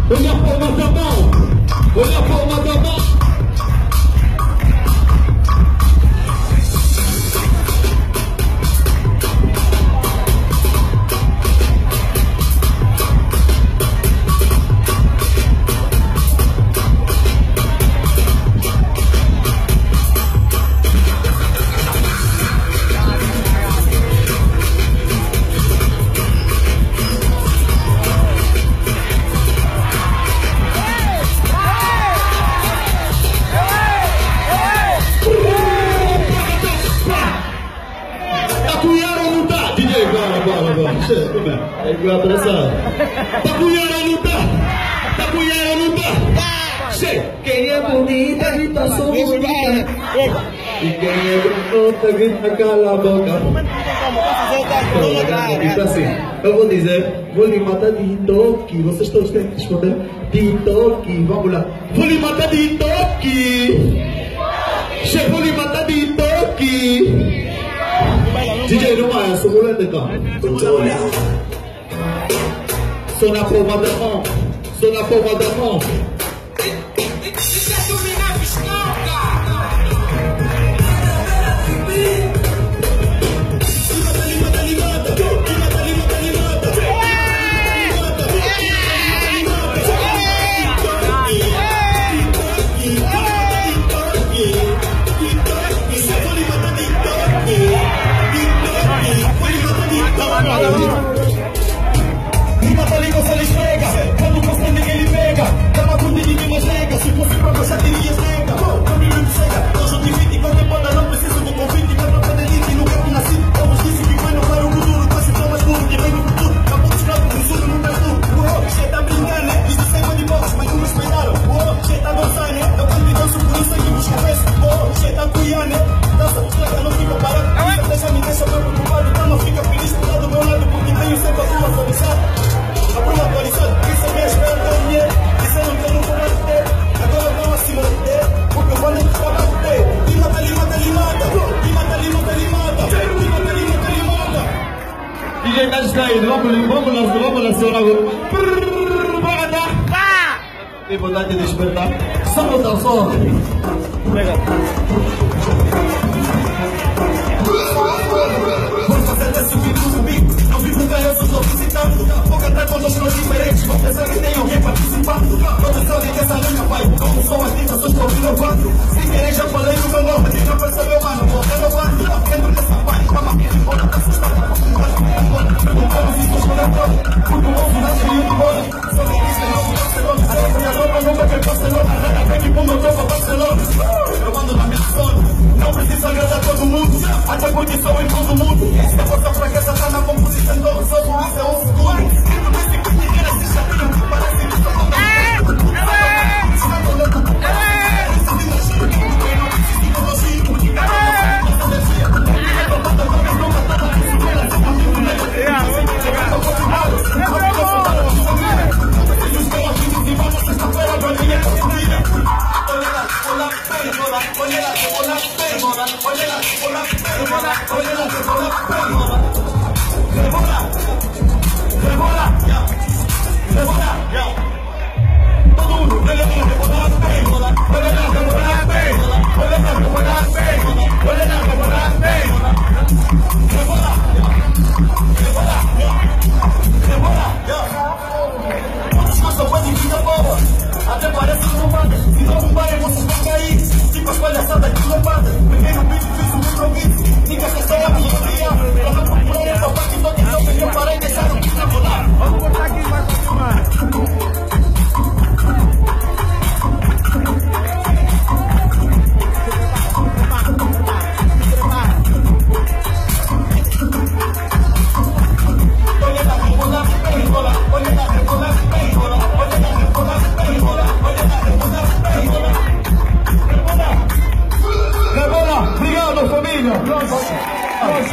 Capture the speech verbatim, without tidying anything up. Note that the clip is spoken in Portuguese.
Olha a palma da mão. Olha a palma da mão. É igual a pressão. Tá punhando, não tá? Tá punhando, não tá? Sei. Quem é bonita grita sou bonita. E quem é bonita grita cala a boca. Grita assim. Eu vou dizer, vou lhe matar de toque. Vocês todos têm que responder de toque. Vamos lá. Vou lhe matar de toque. Sei, vou lhe matar de toque. D J não é, sou mulher de cá. Sou na palma da mão. Sou na palma da mão. Vamos, vamos lá, vamos lá, senhora. Bora dar. Tem vontade de despertar. Só botar só. Vou fazer desse vídeo subir. Não vivo ganhando, estou visitando. Vou cantar com os meus diferentes. Vou pensar que tem alguém participando. Todos sabem que essa linha vai. Como são as tintas, eu estou renovando. Se querem, já falei no meu nome. Quem não percebeu, mano, vou renovando. Dentro dessa parte, calma, bora pra assustar. Perguntamos se estou chorando. Porque o ovo nasce muito bom. Só que isso é novo Barcelona. A minha roupa nunca quer Barcelona. Nada vem que como eu tô pra Barcelona. Eu mando na minha zona. Não preciso agradar todo mundo. Até porque sou em todo mundo. Se a vossa fraqueza tá na composição, então só por isso é um segundo. Parece que estou com até parece que não manda. Se não bombarem, vocês vão cair. Tipo as palhaçadas de lombada. Peguei no bicho, fiz um improviso. Diga que é só a minha.